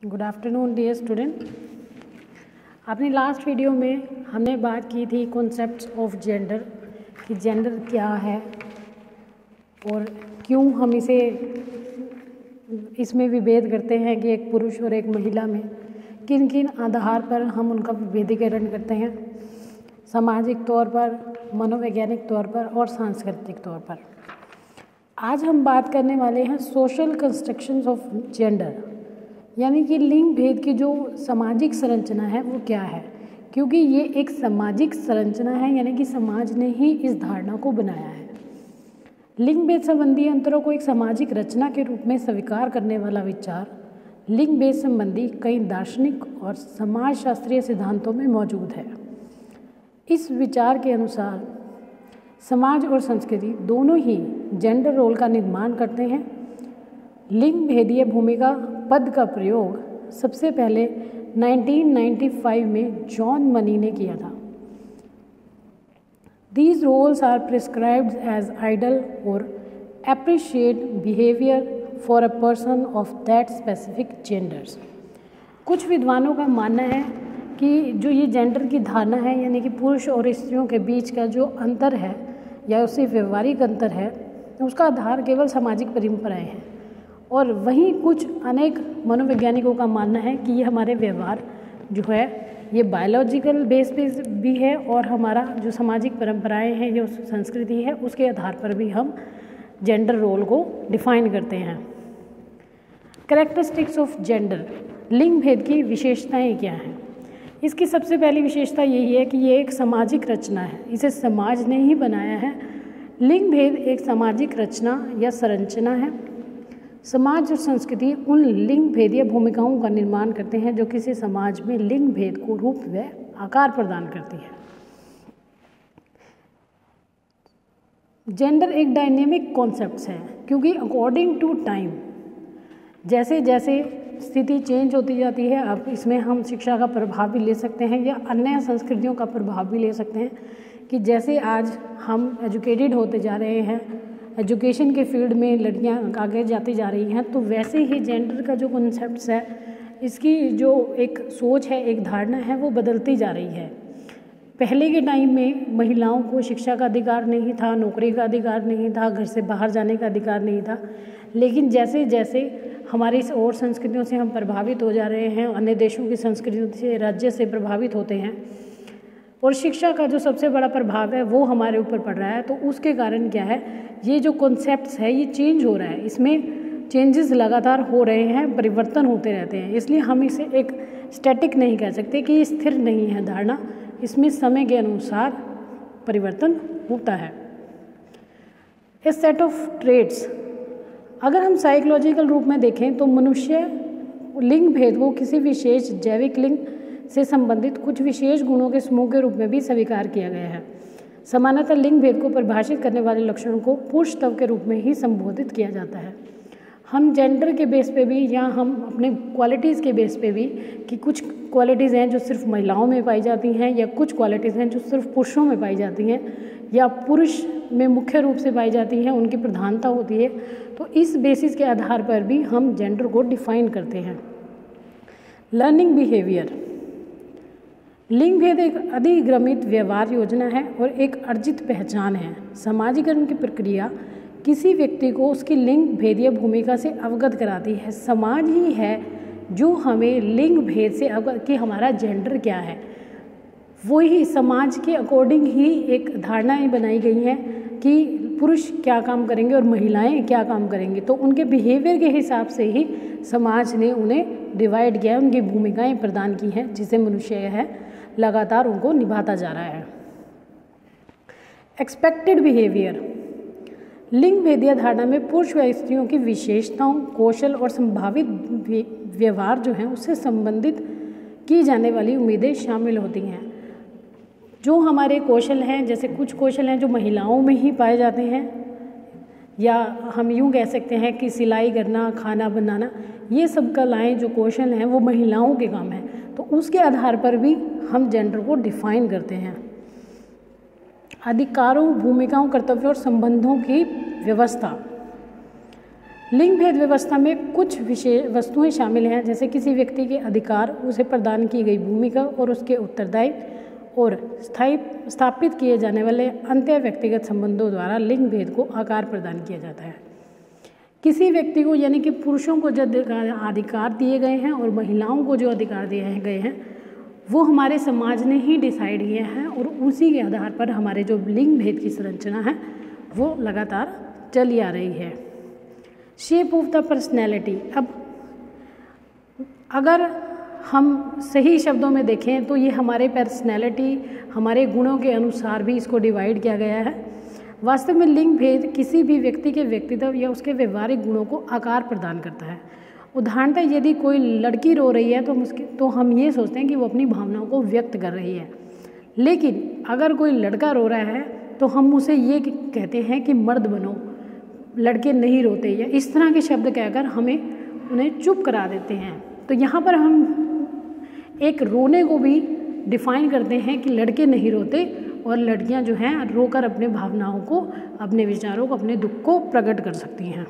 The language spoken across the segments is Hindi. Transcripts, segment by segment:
Good afternoon dear student. अपनी लास्ट वीडियो में हमने बात की थी कॉन्सेप्ट्स ऑफ जेंडर कि जेंडर क्या है और क्यों हम इसमें विभेद करते हैं कि एक पुरुष और एक महिला में किन किन आधार पर हम उनका विभेदीकरण करते हैं, सामाजिक तौर पर, मनोवैज्ञानिक तौर पर और सांस्कृतिक तौर पर। आज हम बात करने वाले हैं सोशल कंस्ट्रक्शंस ऑफ जेंडर, यानी कि लिंग भेद की जो सामाजिक संरचना है वो क्या है, क्योंकि ये एक सामाजिक संरचना है, यानी कि समाज ने ही इस धारणा को बनाया है। लिंग भेद संबंधी अंतरों को एक सामाजिक रचना के रूप में स्वीकार करने वाला विचार लिंग भेद संबंधी कई दार्शनिक और समाजशास्त्रीय सिद्धांतों में मौजूद है। इस विचार के अनुसार समाज और संस्कृति दोनों ही जेंडर रोल का निर्माण करते हैं। लिंग भेदीय भूमिका पद का प्रयोग सबसे पहले 1995 में जॉन मनी ने किया था। These roles are prescribed as ideal or appreciate behavior for a person of that specific genders। कुछ विद्वानों का मानना है कि जो ये जेंडर की धारणा है, यानी कि पुरुष और स्त्रियों के बीच का जो अंतर है या उससे व्यवहारिक अंतर है, उसका आधार केवल सामाजिक परंपराएं हैं। और वहीं कुछ अनेक मनोवैज्ञानिकों का मानना है कि ये हमारे व्यवहार जो है ये बायोलॉजिकल बेस पे भी है और हमारा जो सामाजिक परंपराएं हैं, जो संस्कृति है, उसके आधार पर भी हम जेंडर रोल को डिफाइन करते हैं। कैरेक्टरिस्टिक्स ऑफ जेंडर, लिंग भेद की विशेषताएं क्या हैं? इसकी सबसे पहली विशेषता यही है कि ये एक सामाजिक रचना है, इसे समाज ने ही बनाया है। लिंग भेद एक सामाजिक रचना या संरचना है। समाज और संस्कृति उन लिंग भेदीय भूमिकाओं का निर्माण करते हैं जो किसी समाज में लिंग भेद को रूप व आकार प्रदान करती है। जेंडर एक डायनेमिक कॉन्सेप्ट है, क्योंकि अकॉर्डिंग टू टाइम जैसे जैसे स्थिति चेंज होती जाती है, अब इसमें हम शिक्षा का प्रभाव भी ले सकते हैं या अन्य संस्कृतियों का प्रभाव भी ले सकते हैं कि जैसे आज हम एजुकेटेड होते जा रहे हैं, एजुकेशन के फील्ड में लड़कियां आगे जाती जा रही हैं, तो वैसे ही जेंडर का जो कॉन्सेप्ट्स है, इसकी जो एक सोच है, एक धारणा है, वो बदलती जा रही है। पहले के टाइम में महिलाओं को शिक्षा का अधिकार नहीं था, नौकरी का अधिकार नहीं था, घर से बाहर जाने का अधिकार नहीं था। लेकिन जैसे जैसे हमारी और संस्कृतियों से हम प्रभावित हो जा रहे हैं, अन्य देशों की संस्कृतियों से, राज्य से प्रभावित होते हैं और शिक्षा का जो सबसे बड़ा प्रभाव है वो हमारे ऊपर पड़ रहा है, तो उसके कारण क्या है, ये जो कॉन्सेप्ट्स है ये चेंज हो रहा है, इसमें चेंजेस लगातार हो रहे हैं, परिवर्तन होते रहते हैं। इसलिए हम इसे एक स्टैटिक नहीं कह सकते कि ये स्थिर नहीं है धारणा, इसमें समय के अनुसार परिवर्तन होता है। ए सेट ऑफ ट्रेट्स, अगर हम साइकोलॉजिकल रूप में देखें तो मनुष्य लिंग भेद को किसी विशेष जैविक लिंग से संबंधित कुछ विशेष गुणों के समूह के रूप में भी स्वीकार किया गया है। सामान्यतः लिंग भेद को परिभाषित करने वाले लक्षणों को पुरुषत्व के रूप में ही संबोधित किया जाता है। हम जेंडर के बेस पे भी या हम अपने क्वालिटीज़ के बेस पे भी कि कुछ क्वालिटीज़ हैं जो सिर्फ महिलाओं में पाई जाती हैं या कुछ क्वालिटीज़ हैं जो सिर्फ पुरुषों में पाई जाती हैं या पुरुष में मुख्य रूप से पाई जाती हैं, उनकी प्रधानता होती है, तो इस बेसिस के आधार पर भी हम जेंडर को डिफाइन करते हैं। लर्निंग बिहेवियर, लिंग भेद एक अधिग्रमित व्यवहार योजना है और एक अर्जित पहचान है। समाजीकरण की प्रक्रिया किसी व्यक्ति को उसकी लिंग भेदीय भूमिका से अवगत कराती है। समाज ही है जो हमें लिंग भेद से अवगत कि हमारा जेंडर क्या है, वही समाज के अकॉर्डिंग ही एक धारणाएं बनाई गई हैं कि पुरुष क्या काम करेंगे और महिलाएं क्या काम करेंगे, तो उनके बिहेवियर के हिसाब से ही समाज ने उन्हें डिवाइड किया, उनकी भूमिकाएं प्रदान की हैं, जिसे मनुष्य है लगातार उनको निभाता जा रहा है। एक्सपेक्टेड बिहेवियर, लिंग भेदीय धारणा में पुरुष व स्त्रियों की विशेषताओं, कौशल और संभावित व्यवहार जो हैं उससे संबंधित की जाने वाली उम्मीदें शामिल होती हैं। जो हमारे कौशल हैं, जैसे कुछ कौशल हैं जो महिलाओं में ही पाए जाते हैं, या हम यूँ कह सकते हैं कि सिलाई करना, खाना बनाना, ये सब कलाएँ जो कौशल हैं वो महिलाओं के काम हैं, तो उसके आधार पर भी हम जेंडर को डिफाइन करते हैं। अधिकारों, भूमिकाओं, कर्तव्यों और संबंधों की व्यवस्था, लिंग भेद व्यवस्था में कुछ विशेष वस्तुएं शामिल हैं, जैसे किसी व्यक्ति के अधिकार, उसे प्रदान की गई भूमिका और उसके उत्तरदायित्व और स्थापित किए जाने वाले अंत्य व्यक्तिगत संबंधों द्वारा लिंग भेद को आकार प्रदान किया जाता है। किसी व्यक्ति को यानी कि पुरुषों को जो अधिकार दिए गए हैं और महिलाओं को जो अधिकार दिए गए हैं वो हमारे समाज ने ही डिसाइड किए हैं और उसी के आधार पर हमारे जो लिंग भेद की संरचना है वो लगातार चली आ रही है। शेप ऑफ द पर्सनैलिटी, अब अगर हम सही शब्दों में देखें तो ये हमारे पर्सनैलिटी, हमारे गुणों के अनुसार भी इसको डिवाइड किया गया है। वास्तव में लिंग भेद किसी भी व्यक्ति के व्यक्तित्व या उसके व्यवहारिक गुणों को आकार प्रदान करता है। उदाहरणतः यदि कोई लड़की रो रही है तो हम ये सोचते हैं कि वो अपनी भावनाओं को व्यक्त कर रही है, लेकिन अगर कोई लड़का रो रहा है तो हम उसे ये कहते हैं कि मर्द बनो, लड़के नहीं रोते, या इस तरह के शब्द कहकर हमें उन्हें चुप करा देते हैं। तो यहाँ पर हम एक रोने को भी डिफाइन करते हैं कि लड़के नहीं रोते और लड़कियाँ जो हैं रोकर अपने भावनाओं को, अपने विचारों को, अपने दुख को प्रकट कर सकती हैं।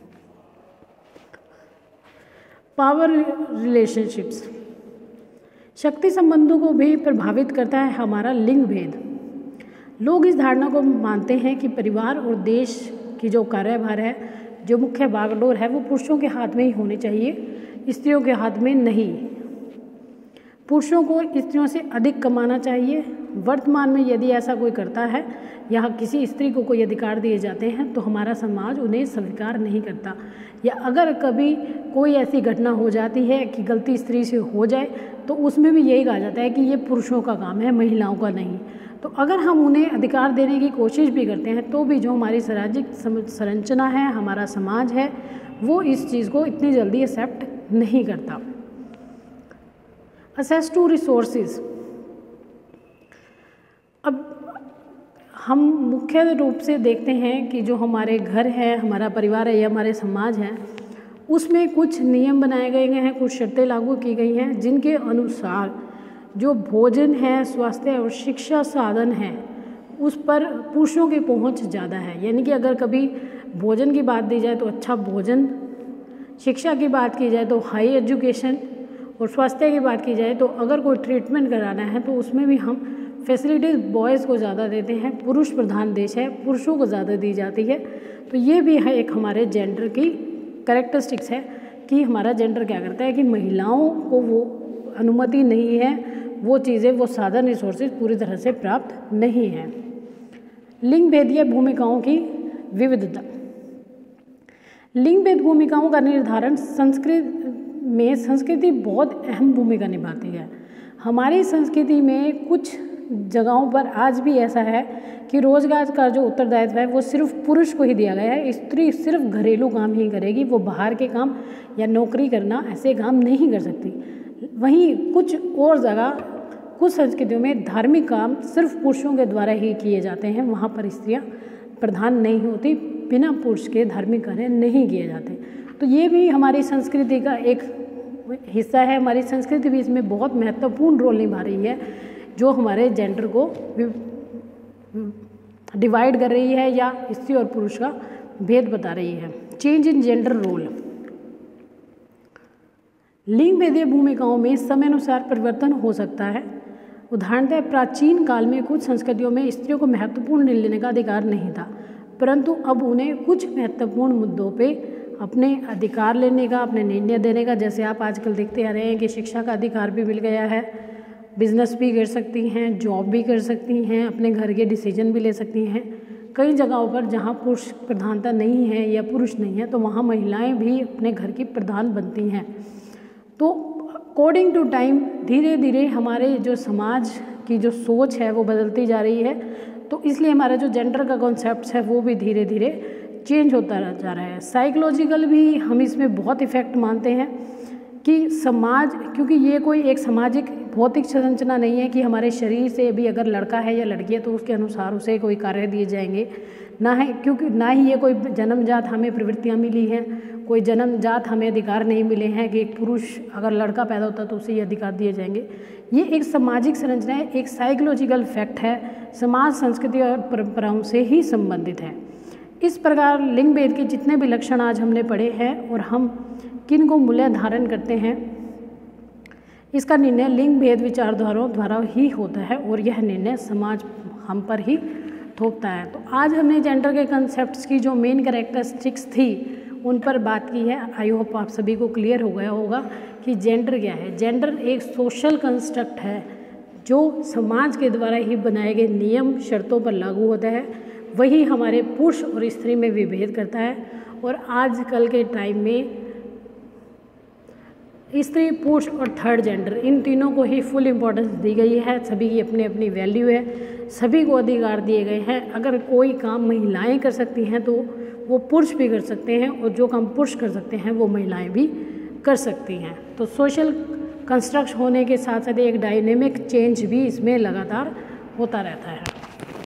पावर रिलेशनशिप्स, शक्ति संबंधों को भी प्रभावित करता है हमारा लिंग भेद। लोग इस धारणा को मानते हैं कि परिवार और देश की जो कार्यभार है, जो मुख्य बागडोर है, वो पुरुषों के हाथ में ही होनी चाहिए, स्त्रियों के हाथ में नहीं। पुरुषों को स्त्रियों से अधिक कमाना चाहिए। वर्तमान में यदि ऐसा कोई करता है या किसी स्त्री को कोई अधिकार दिए जाते हैं तो हमारा समाज उन्हें स्वीकार नहीं करता, या अगर कभी कोई ऐसी घटना हो जाती है कि गलती स्त्री से हो जाए तो उसमें भी यही कहा जाता है कि ये पुरुषों का काम है, महिलाओं का नहीं। तो अगर हम उन्हें अधिकार देने की कोशिश भी करते हैं तो भी जो हमारी सामाजिक संरचना है, हमारा समाज है, वो इस चीज़ को इतनी जल्दी एक्सेप्ट नहीं करता। एक्सेस टू रिसोर्सेज, अब हम मुख्य रूप से देखते हैं कि जो हमारे घर है, हमारा परिवार है या हमारे समाज है, उसमें कुछ नियम बनाए गए हैं, कुछ शर्तें लागू की गई हैं जिनके अनुसार जो भोजन है, स्वास्थ्य और शिक्षा साधन है, उस पर पुरुषों की पहुंच ज़्यादा है। यानी कि अगर कभी भोजन की बात दी जाए तो अच्छा भोजन, शिक्षा की बात की जाए तो हाई एजुकेशन, और स्वास्थ्य की बात की जाए तो अगर कोई ट्रीटमेंट कराना है तो उसमें भी हम फैसिलिटीज़ बॉयज़ को ज़्यादा देते हैं। पुरुष प्रधान देश है, पुरुषों को ज़्यादा दी जाती है। तो ये भी है एक हमारे जेंडर की कैरेक्टरिस्टिक्स है कि हमारा जेंडर क्या करता है कि महिलाओं को वो अनुमति नहीं है, वो चीज़ें, वो साधन, रिसोर्सेज पूरी तरह से प्राप्त नहीं है। लिंग भेदीय भूमिकाओं की विविधता, लिंग भेद भूमिकाओं का निर्धारण संस्कृति बहुत अहम भूमिका निभाती है। हमारी संस्कृति में कुछ जगहों पर आज भी ऐसा है कि रोजगार का जो उत्तरदायित्व है वो सिर्फ पुरुष को ही दिया गया है। स्त्री सिर्फ घरेलू काम ही करेगी, वो बाहर के काम या नौकरी करना ऐसे काम नहीं कर सकती। वहीं कुछ और जगह, कुछ संस्कृतियों में धार्मिक काम सिर्फ पुरुषों के द्वारा ही किए जाते हैं, वहाँ पर स्त्रियाँ प्रधान नहीं होती, बिना पुरुष के धार्मिक कार्य नहीं किए जाते। तो ये भी हमारी संस्कृति का एक हिस्सा है। हमारी संस्कृति भी इसमें बहुत महत्वपूर्ण रोल निभा रही है, जो हमारे जेंडर को डिवाइड कर रही है या स्त्री और पुरुष का भेद बता रही है। चेंज इन जेंडर रोल, लिंग भेदीय भूमिकाओं में समय अनुसार परिवर्तन हो सकता है। उदाहरणतः प्राचीन काल में कुछ संस्कृतियों में स्त्रियों को महत्वपूर्ण निर्णय लेने का अधिकार नहीं था, परंतु अब उन्हें कुछ महत्वपूर्ण मुद्दों पे अपने अधिकार लेने का, अपने निर्णय देने का, जैसे आप आजकल देखते आ रहे हैं कि शिक्षा का अधिकार भी मिल गया है, बिजनेस भी कर सकती हैं, जॉब भी कर सकती हैं, अपने घर के डिसीजन भी ले सकती हैं। कई जगहों पर जहाँ पुरुष प्रधानता नहीं है या पुरुष नहीं है तो वहाँ महिलाएं भी अपने घर की प्रधान बनती हैं। तो अकॉर्डिंग टू टाइम धीरे धीरे हमारे जो समाज की जो सोच है वो बदलती जा रही है, तो इसलिए हमारा जो जेंडर का कॉन्सेप्ट है वो भी धीरे धीरे चेंज होता जा रहा है। साइकोलॉजिकल भी हम इसमें बहुत इफेक्ट मानते हैं कि समाज, क्योंकि ये कोई एक सामाजिक भौतिक संरचना नहीं है कि हमारे शरीर से भी अगर लड़का है या लड़की है तो उसके अनुसार उसे कोई कार्य दिए जाएंगे, ना है, क्योंकि ना ही ये कोई जन्मजात हमें प्रवृत्तियाँ मिली हैं, कोई जन्मजात हमें अधिकार नहीं मिले हैं कि एक पुरुष अगर लड़का पैदा होता तो उसे ये अधिकार दिए जाएंगे। ये एक सामाजिक संरचना है, एक साइकोलॉजिकल फैक्ट है, समाज, संस्कृति और परंपराओं से ही संबंधित है। इस प्रकार लिंग भेद के जितने भी लक्षण आज हमने पढ़े हैं और हम किन को मूल्य धारण करते हैं, इसका निर्णय लिंग भेद विचारधाराओं द्वारा ही होता है और यह निर्णय समाज हम पर ही थोपता है। तो आज हमने जेंडर के कंसेप्ट्स की जो मेन कैरेक्टरिस्टिक्स थी उन पर बात की है। आई होप आप सभी को क्लियर हो गया होगा कि जेंडर क्या है। जेंडर एक सोशल कंस्ट्रक्ट है जो समाज के द्वारा ही बनाए गए नियम शर्तों पर लागू होता है, वही हमारे पुरुष और स्त्री में विभेद करता है। और आजकल के टाइम में स्त्री, पुरुष और थर्ड जेंडर इन तीनों को ही फुल इम्पोर्टेंस दी गई है। सभी की अपनी अपनी वैल्यू है, सभी को अधिकार दिए गए हैं। अगर कोई काम महिलाएं कर सकती हैं तो वो पुरुष भी कर सकते हैं, और जो काम पुरुष कर सकते हैं वो महिलाएं भी कर सकती हैं। तो सोशल कंस्ट्रक्ट होने के साथ साथ एक डायनेमिक चेंज भी इसमें लगातार होता रहता है।